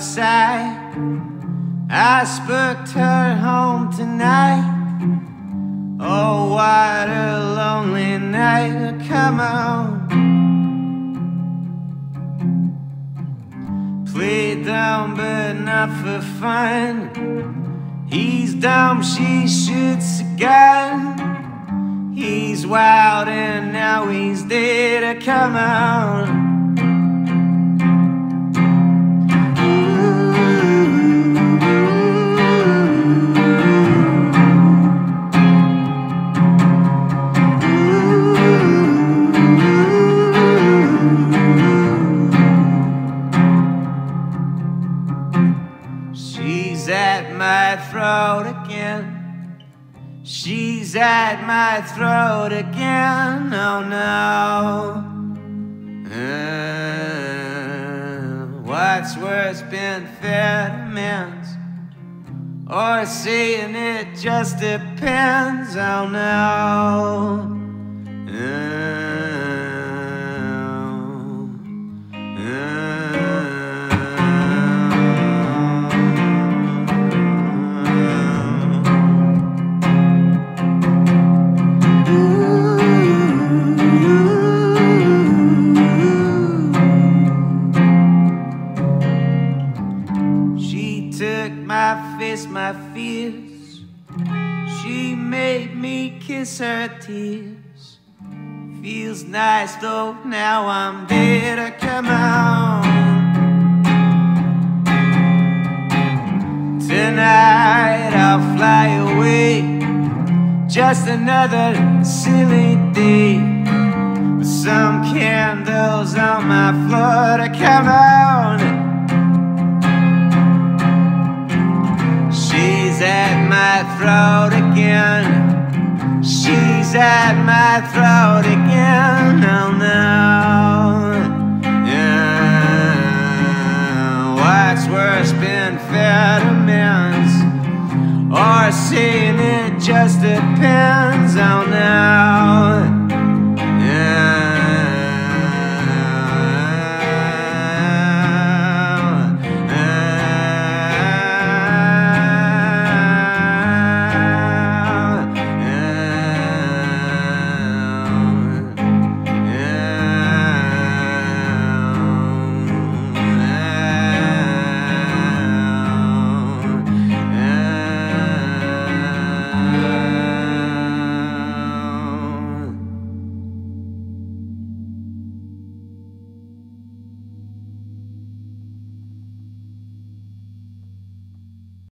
outside. I spooked her home tonight. Oh, what a lonely night. Come on, play dumb but not for fun. He's dumb, she shoots a gun. He's wild and now he's dead. Come on. She's at my throat again. She's at my throat again. Oh no. What's worse, amphetamines or saying it just depends? Oh no. Took my face, my fears. She made me kiss her tears. Feels nice though, now I'm dead. Come on. Tonight I'll fly away. Just another silly day. With some candles on my floor. Come on. She's at my throat again. She's at my throat again.